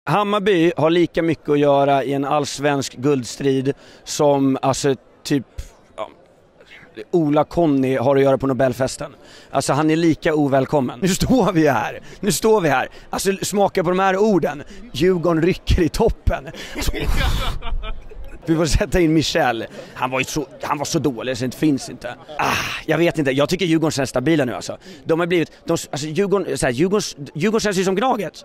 Hammarby har lika mycket att göra i en allsvensk guldstrid som alltså typ Ola Conny har att göra på Nobelfesten. Alltså han är lika ovälkommen. Nu står vi här. Alltså smaka på de här orden. Djurgården rycker i toppen. Alltså, vi får sätta in Michel. Han var så dålig så det finns inte. Jag vet inte. Jag tycker Djurgården känns stabila nu alltså. De har blivit alltså Djurgården känns ju som Gnaget.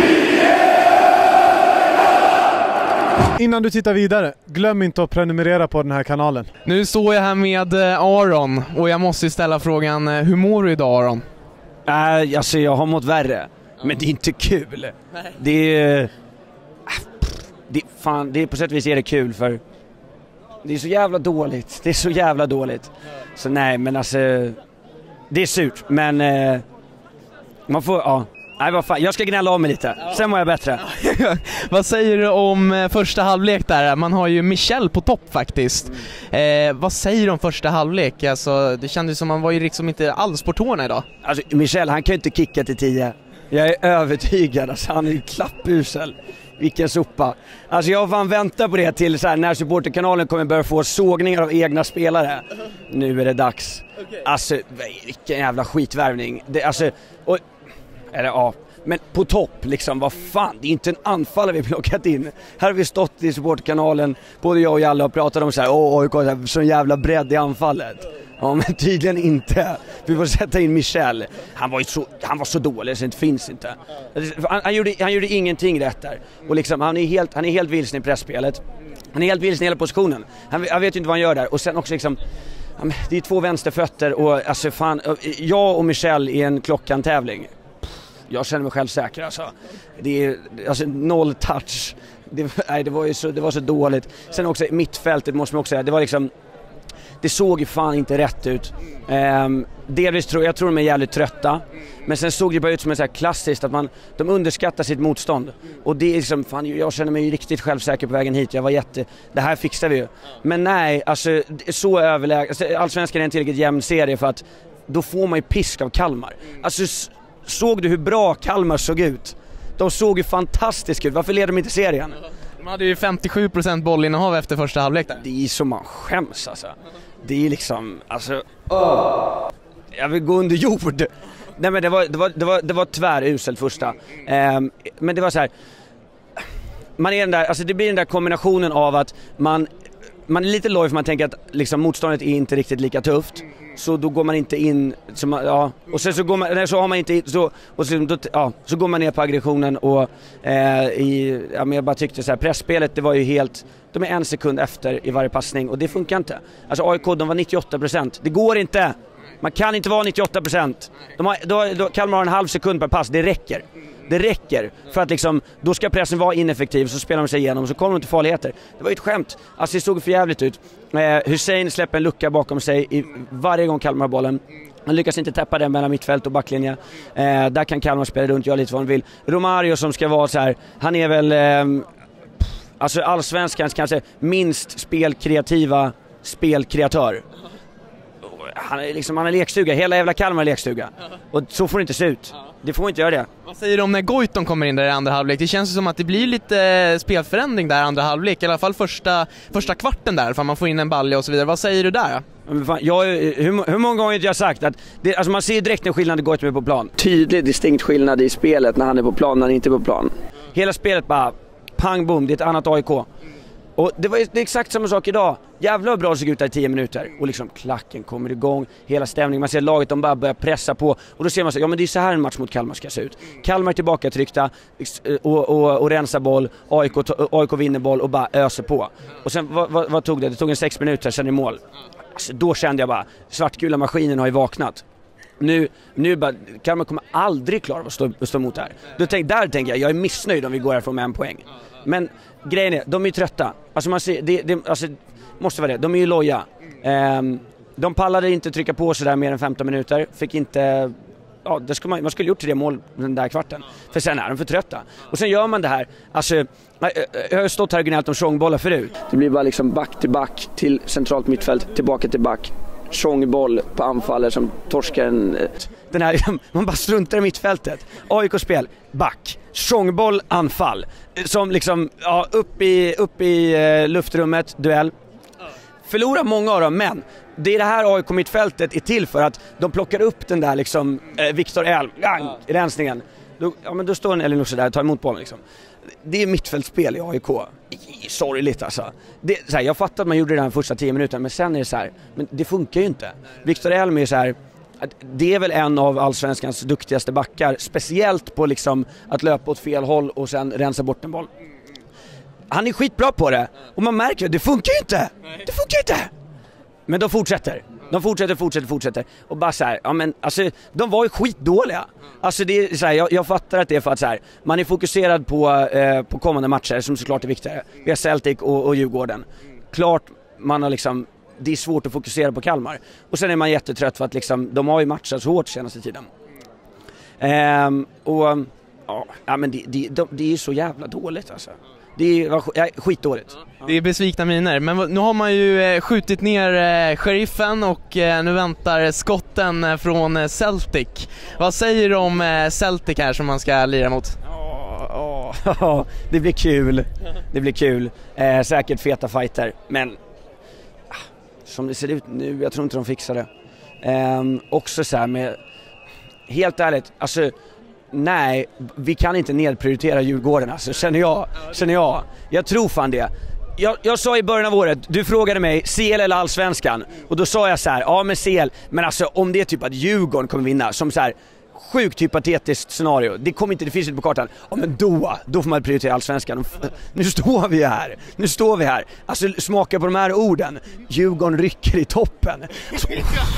Innan du tittar vidare, glöm inte att prenumerera på den här kanalen. Nu står jag här med Aron och jag måste ställa frågan, hur mår du idag Aron? Alltså jag har mått värre, men det är inte kul. Det är på sätt och vis är det kul för det är så jävla dåligt. Så nej, men alltså det är surt, men man får, nej vad fan, jag ska gnälla av mig lite, sen mår jag bättre. Vad säger du om första halvlek där? Man har ju Michel på topp faktiskt. Vad säger du om första halvlek? Alltså, det kändes som man var ju liksom inte alls på tårna idag. Alltså Michel, han kan ju inte kicka till 10. Jag är övertygad, alltså, han är ju klappusel. Vilken sopa. Alltså jag fan väntar på det till så här, när supporterkanalen kommer börja få sågningar av egna spelare. Nu är det dags. Alltså vilken jävla skitvärvning. Det, alltså, men på topp liksom, vad fan, det är inte en anfallare vi plockat in. Här har vi stått i supporterkanalen, både jag och Jalle, och pratat om så här, så jävla bredd i anfallet. Ja, men tydligen inte. Vi får sätta in Michel. Han var så dålig så det finns inte. Han gjorde ingenting rätt där. Och liksom, han är helt vilsen i pressspelet. Han är helt vilsen i hela positionen. Han vet ju inte vad han gör där. Och sen också liksom, det är 2 vänsterfötter och alltså fan, jag och Michel i en klockantävling. Jag känner mig själv säker alltså. Det är alltså 0 touch. Det var så dåligt. Sen också mittfältet måste man också säga, det var liksom, det såg ju fan inte rätt ut. Delvis jag tror de är jävligt trötta. Men sen såg det bara ut som en så här klassiskt att de underskattar sitt motstånd. Och det är liksom, fan, jag känner mig riktigt självsäker på vägen hit. Det här fixar vi ju. Men nej, alltså så överläge. Alltså, Allsvenskan är en tillräckligt jämn serie för att då får man ju pisk av Kalmar. Alltså såg du hur bra Kalmar såg ut? De såg ju fantastiskt ut. Varför leder de inte serien? De hade ju 57% bollinnehav efter första halvlek där. Det är som man skäms alltså. Det är liksom, alltså jag vill gå under jord. Nej, men det var tväruselt första. Men det var så här, man är den där, alltså det blir den där kombinationen av att man är lite loj för man tänker att liksom motståndet är inte riktigt lika tufft. Så då går man inte in och sen så går man, så har man inte så, och så går man ner på aggressionen och men jag bara tyckte så här, pressspelet, det var ju helt, de är 1 sekund efter i varje passning och det funkar inte. Alltså AIK, de var 98%. Det går inte. Man kan inte vara 98%. Kalmar har en halv sekund per pass, det räcker för att liksom, då ska pressen vara ineffektiv, så spelar de sig igenom och så kommer de till farligheter. Det var ju ett skämt. Alltså det såg för jävligt ut. Hussein släpper en lucka bakom sig varje gång Kalmar har bollen. Han lyckas inte täppa den mellan mittfält och backlinje. Där kan Kalmar spela runt, göra lite vad han vill. Romario som ska vara så här, han är väl alltså allsvenskans kanske minst spelkreativa spelkreatör. Han är lekstuga, hela jävla Kalmar är lekstuga. Och så får det inte se ut. Det får inte göra det. Vad säger du om när Goitom kommer in där i andra halvlek? Det känns som att det blir lite spelförändring där i andra halvlek. I alla fall första kvarten där, för man får in en balja och så vidare. Vad säger du där? Hur många gånger har jag sagt att alltså man ser direkt en skillnad när Goitom är på plan. Tydlig, distinkt skillnad i spelet när han är på plan, när han inte är på plan. Hela spelet bara pang boom, det är ett annat AIK. Och det är exakt samma sak idag. Jävla bra det såg ut där i 10 minuter. Och liksom klacken kommer igång, hela stämningen. Man ser laget, de bara börjar pressa på. Och då ser man så, ja men det är så här en match mot Kalmar ska se ut. Kalmar tillbaka tryckta och rensa boll. AIK vinner boll och bara öser på. Och sen, vad tog det? Det tog 6 minuter sen i mål. Alltså, då kände jag bara, svartgula maskinen har ju vaknat. Nu bara, Kalmar kommer aldrig klara att stå emot det här. Där tänker jag är missnöjd om vi går härifrån med 1 poäng. Men grejen är, de är ju trötta. Alltså man ser, alltså, måste vara det. De är ju loja. De pallade inte trycka på sig där mer än 15 minuter. Fick inte, man skulle gjort till det mål den där kvarten. För sen är de för trötta. Och sen gör man det här. Alltså, jag har stått här och gnällt om tjongbollar förut. Det blir bara liksom back till back till centralt mittfält, tillbaka till back. Tjongboll på anfaller som torskar den här, man bara struntar i mittfältet. AIK-spel, back. trångboll anfall som liksom upp i luftrummet, duell. Förlorar många av dem, men det är det här AIK mittfältet är till för, att de plockar upp den där liksom Viktor Elm i rensningen. Då står en Elin också där och tar emot bollen liksom. Det är mittfältspel i AIK. Sorgligt alltså. Så här, jag fattar att man gjorde det den första 10 minuterna, men sen är det så här, men det funkar ju inte. Viktor Elm är så här, det är väl en av allsvenskans duktigaste backar, speciellt på liksom att löpa åt fel håll och sen rensa bort en boll. Han är skitbra på det, och man märker att det funkar ju inte. Det funkar inte. Men de fortsätter. Och bara så här, ja men alltså de var ju skitdåliga. Alltså det är så här, jag fattar att det är för att så här, man är fokuserad på kommande matcher som såklart är viktigare. Vi har Celtic och Djurgården. Klart man har liksom, det är svårt att fokusera på Kalmar. Och sen är man jättetrött för att liksom, de har ju matchat så hårt senaste tiden. Men det är så jävla dåligt alltså. Det är skitdåligt. Det är besvikna miner, men nu har man ju skjutit ner sheriffen och nu väntar skotten från Celtic. Vad säger du om Celtic här som man ska lira mot? Det blir kul. Säkert feta fighter, men som det ser ut nu, jag tror inte de fixar det. Också så här med, helt ärligt, alltså nej, vi kan inte nedprioritera Djurgården alltså, känner jag. Jag tror fan det. Jag sa i början av året, du frågade mig CL eller Allsvenskan, och då sa jag så här, ja men CL, men alltså om det är typ att Djurgården kommer vinna, som så här sjukt hypotetiskt scenario, det finns inte på kartan. Ja men då får man prioritera Allsvenskan. Nu står vi här. Alltså smaka på de här orden. Djurgården rycker i toppen. Alltså,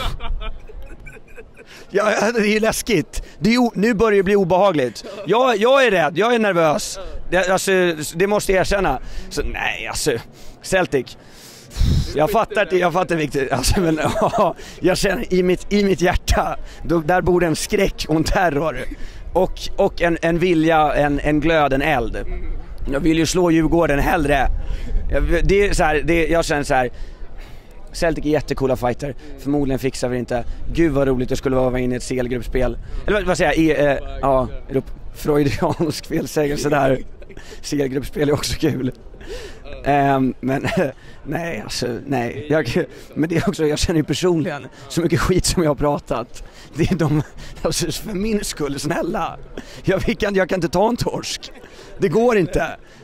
ja, det är läskigt. Nu börjar det bli obehagligt. Jag är rädd, jag är nervös. Det måste jag erkänna. Så nej, alltså Celtic. Jag fattar viktigt. Alltså, men jag känner i mitt hjärta, där bor en skräck och en terror och en vilja, en glöd, en eld. Jag vill ju slå Djurgården hellre. Det är så här, jag känner så här. Celtic är jättekola fighter. Förmodligen fixar vi inte. Gud vad roligt det skulle vara inne i ett CL-gruppspel. Eller vad säger jag? Freudiansk felsägelse där. CL-gruppspel är också kul. Men nej, alltså nej. Men det är också, jag känner ju personligen så mycket skit som jag har pratat. Det är alltså, för min skull, snälla. Jag kan inte ta en torsk. Det går inte.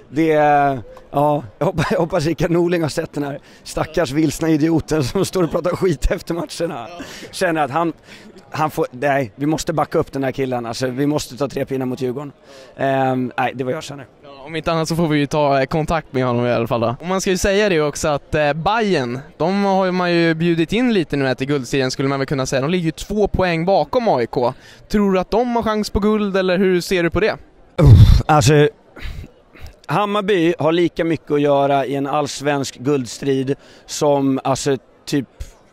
Jag hoppas Rickard Norling har sett den här stackars vilsna idioten som står och pratar skit efter matcherna. Känner att han får, nej, vi måste backa upp den här killen. Alltså, vi måste ta 3 pinnar mot Djurgården. Nej, det var jag känner. Om inte annat så får vi ju ta kontakt med honom i alla fall då. Och man ska ju säga det också att Bayern, de har man ju bjudit in lite nu till guldserien, skulle man väl kunna säga. De ligger ju 2 poäng bakom AIK. Tror du att de har chans på guld, eller hur ser du på det? Alltså, Hammarby har lika mycket att göra i en allsvensk guldstrid som alltså typ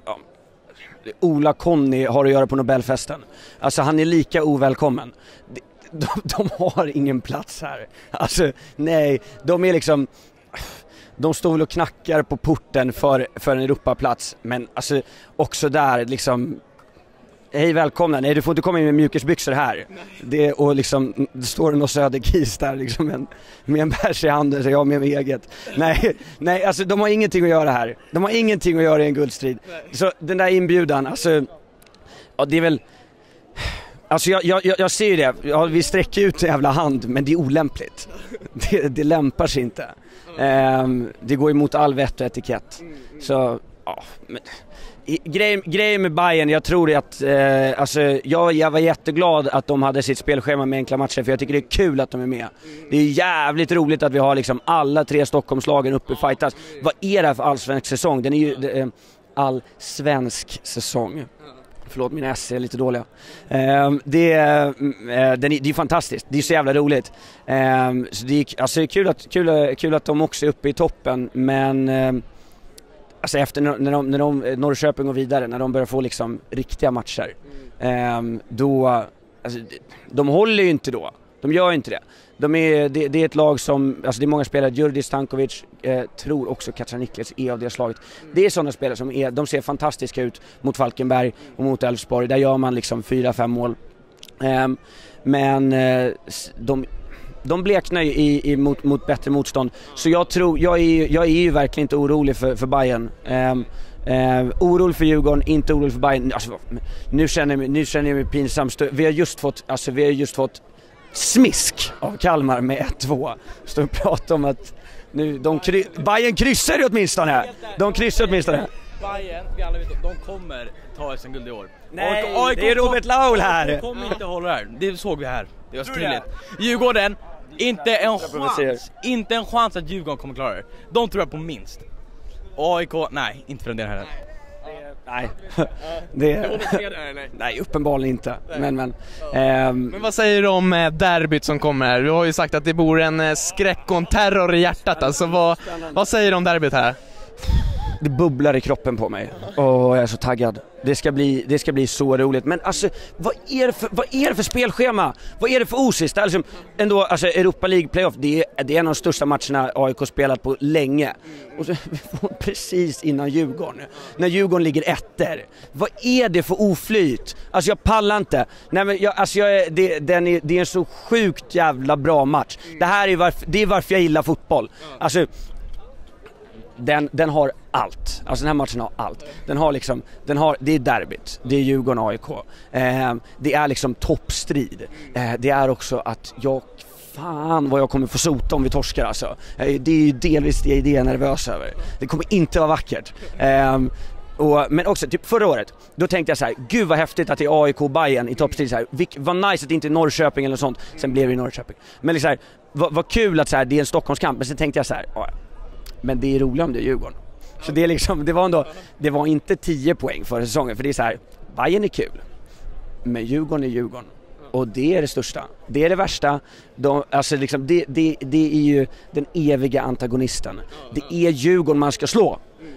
Ola Conny har att göra på Nobelfesten. Alltså han är lika ovälkommen. De har ingen plats här. Alltså nej, de är liksom, de står väl och knackar på porten för en Europaplats, men alltså också där liksom, hej välkomna, nej du får inte komma in med mjukisbyxor här. Och liksom, det står någon söderkis där liksom med en bärs i handen, så jag med mig eget. Nej, alltså de har ingenting att göra här. De har ingenting att göra i en guldstrid. Så den där inbjudan, alltså, ja det är väl, alltså jag ser ju det, vi sträcker ut en jävla hand, men det är olämpligt. Det lämpar sig inte. Det går emot all vett och etikett. Så, ja, men grejen med Bayern, jag tror att alltså, jag var jätteglad att de hade sitt spelschema med enkla matcher, för jag tycker det är kul att de är med. Det är jävligt roligt att vi har liksom alla 3 Stockholmslagen uppe och fightas. Vad är det här för allsvensk säsong? Den är ju allsvensk säsong. Förlåt, mina S är lite dåliga. Det är fantastiskt. Det är så jävla roligt. Så det är, alltså, kul att de också är uppe i toppen, men alltså efter när Norrköping går vidare, när de börjar få liksom riktiga matcher, då alltså, de håller ju inte då. De gör inte det. Det är ett lag som, alltså det är många spelare, Djurdjic, Stankovic, tror också Kacaniklis är av det slaget. Det är sådana spelare som de ser fantastiska ut mot Falkenberg och mot Elfsborg. Där gör man liksom 4-5 mål. Men de bleknar ju mot bättre motstånd. Så jag är ju verkligen inte orolig för Bayern. Orolig för Djurgården, inte orolig för Bayern. Alltså, nu känner jag mig pinsam. Vi har just fått smisk av Kalmar med 1-2. Står och pratar om att nu Bayern kryssar ju åtminstone. De kryssar åtminstone. Bayern, vi alla vet, de kommer ta SM-guld i år. Nej, det är Robert Laul här. De kommer inte hålla det här. Det såg vi här. Det var tydligt. Djurgården, inte en chans att Djurgården kommer klara det. De tror jag på minst. AIK, nej, inte för den delen heller. Nej. Nej, uppenbarligen inte. Men vad säger du om derbyt som kommer här? Du har ju sagt att det bor en skräck och en terror i hjärtat. Alltså, vad säger du om derbyt här? Det bubblar i kroppen på mig och jag är så taggad. Det ska bli så roligt. Men alltså, vad är det för spelschema? Vad är det för osis? Alltså, ändå, alltså, Europa League playoff, det är en av de största matcherna AIK spelat på länge. Och så precis innan Djurgården. När Djurgården ligger efter. Vad är det för oflyt? Alltså jag pallar inte. Nej, men det är en så sjukt jävla bra match. Det är varför jag gillar fotboll. Alltså den har allt. Alltså den här matchen har allt. Det är derbyt. Det är Djurgården AIK. Det är liksom toppstrid. Det är också att fan vad jag kommer få sota om vi torskar alltså. Det är ju delvis det jag är nervös över. Det kommer inte vara vackert. Men också typ förra året, då tänkte jag så här: gud vad häftigt att det är AIK och Bayern i toppstrid så här. Vad nice att det inte är Norrköping eller sånt. Sen blev det Norrköping. Men liksom, vad kul att så här, det är en Stockholmskamp. Men sen tänkte jag så här: men det är roligt om det är Djurgården. Så det är liksom, det var inte 10 poäng förra säsongen, för det är så här, Bayern är kul, men Djurgården är Djurgården. Och det är det största. Det är det värsta. Alltså liksom, det är ju den eviga antagonisten. Det är Djurgården man ska slå.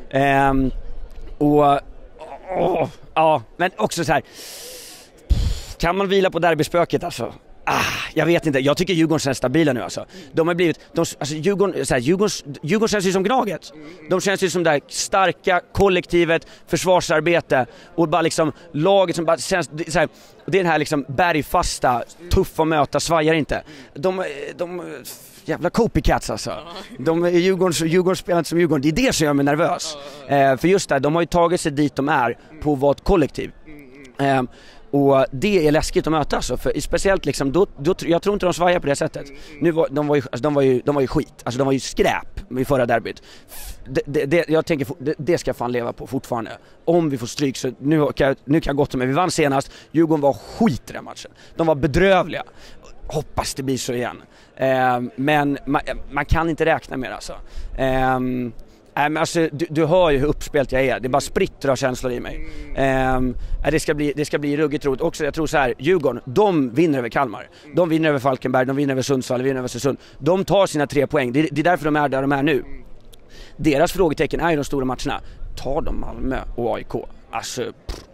Men också så här, kan man vila på derbyspöket alltså? Jag vet inte. Jag tycker Djurgården känns stabila nu alltså. De har blivit Djurgården känns ju som Gnaget. De känns ju som det här starka kollektivet, försvarsarbete och bara liksom laget som bara känns så här, det är den här liksom bergfasta, tuffa att möta, svajar inte. De jävla copycats alltså. Djurgården spelar inte som Djurgården. Det är det som gör mig nervös. För just det, de har ju tagit sig dit de är på att vara ett kollektiv. Och det är läskigt att möta alltså, för speciellt liksom då jag tror inte de svajar på det sättet. De var ju skit. Alltså de var ju skräp i förra derbyt. Jag tänker det ska fan leva på fortfarande. Om vi får stryk så nu kan jag gott med. Vi vann senast. Djurgården var skit i den matchen. De var bedrövliga. Hoppas det blir så igen. Men man kan inte räkna med det alltså. Men alltså, du hör ju hur uppspelt jag är. Det är bara spritter av känslor i mig. Det ska bli ruggigt roligt. Också, jag tror så här, Djurgården, de vinner över Kalmar. De vinner över Falkenberg, de vinner över Sundsvall, de vinner över Östersund. De tar sina 3 poäng. Det är därför de är där de är nu. Deras frågetecken är ju de stora matcherna. Tar de Malmö och AIK? Alltså,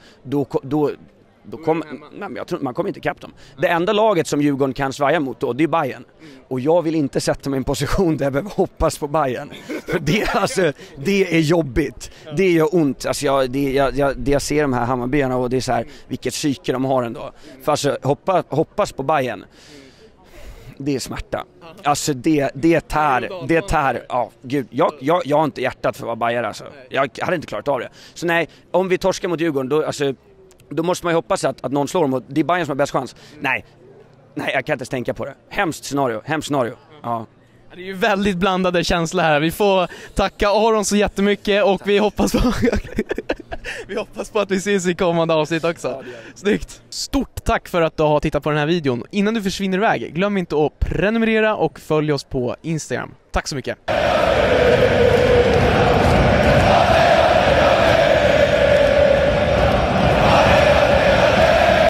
jag tror man kommer inte ikapp dem. Det enda laget som Djurgården kan svaja mot då, det är Bayern. Och jag vill inte sätta mig i en position där jag behöver hoppas på Bayern. För det är jobbigt. Det gör ont. Alltså jag ser de här Hammarbyarna och det är så här, vilket psyke de har ändå. För alltså hoppas på Bayern. Det är smärta. Alltså det tär. Ja, gud. Jag har inte hjärtat för att vara Bayern alltså. Jag hade inte klarat av det. Så nej, om vi torskar mot Djurgården då måste man ju hoppas att någon slår dem och det är Bayern som har bäst chans. Nej, jag kan inte ens tänka på det. Hemskt scenario. Ja. Det är ju väldigt blandade känslor här. Vi får tacka Aron så jättemycket och vi hoppas på att vi ses i kommande avsnitt också. Snyggt! Stort tack för att du har tittat på den här videon. Innan du försvinner iväg, glöm inte att prenumerera och följ oss på Instagram. Tack så mycket!